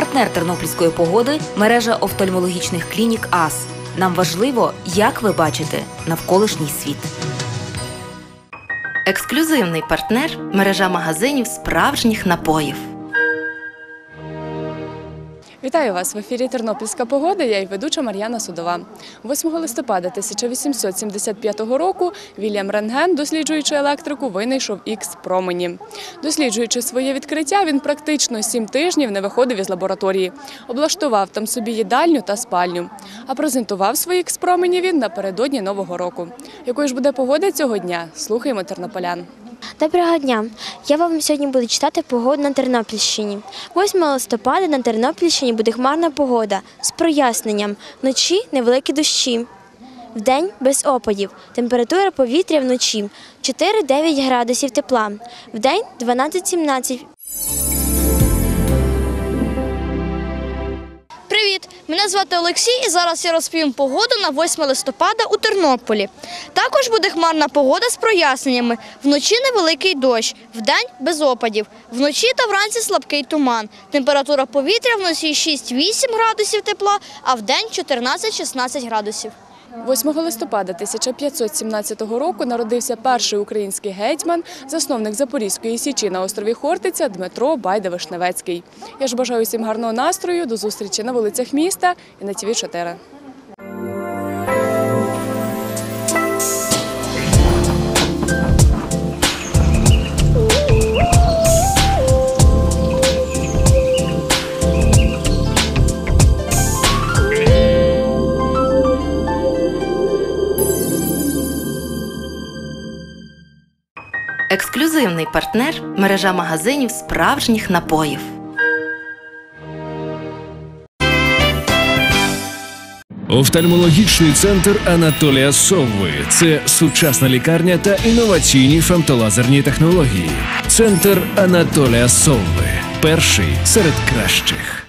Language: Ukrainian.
Партнер тернопільської погоди – мережа офтальмологічних клінік АС. Нам важливо, як ви бачите навколишній світ. Ексклюзивний партнер – мережа магазинів справжніх напоїв. Вітаю вас! В ефірі «Тернопільська погода», я і ведуча Мар'яна Судова. 8 листопада 1875 року Вільям Рентген, досліджуючи електрику, винайшов Ікс-промені. Досліджуючи своє відкриття, він практично 7 тижнів не виходив із лабораторії. Облаштував там собі їдальню та спальню. А презентував свої Ікс-промені він напередодні Нового року. Якою ж буде погода цього дня? Слухаємо тернополян. Доброго дня! Я вам сьогодні буду читати погоду на Тернопільщині. 8 листопада на Тернопільщині буде хмарна погода з проясненням. Вночі невеликі дощі. Вдень без опадів. Температура повітря вночі 4-9 градусів тепла. Вдень 12-17. Привіт! Мене звати Олексій і зараз я розповім погоду на 8 листопада у Тернополі. Також буде хмарна погода з проясненнями. Вночі невеликий дощ, вдень без опадів. Вночі та вранці слабкий туман. Температура повітря вночі 6-8 градусів тепла, а вдень 14-16 градусів. 8 листопада 1517 року народився перший український гетьман, засновник Запорізької Січі на острові Хортиця Дмитро Байда-Вишневецький. Я ж бажаю всім гарного настрою, до зустрічі на вулицях міста і на ТВ4. Ексклюзивний партнер – мережа магазинів справжніх напоїв. Офтальмологічний центр Анатолія Совви – це сучасна лікарня та інноваційні фемтолазерні технології. Центр Анатолія Совви – перший серед кращих.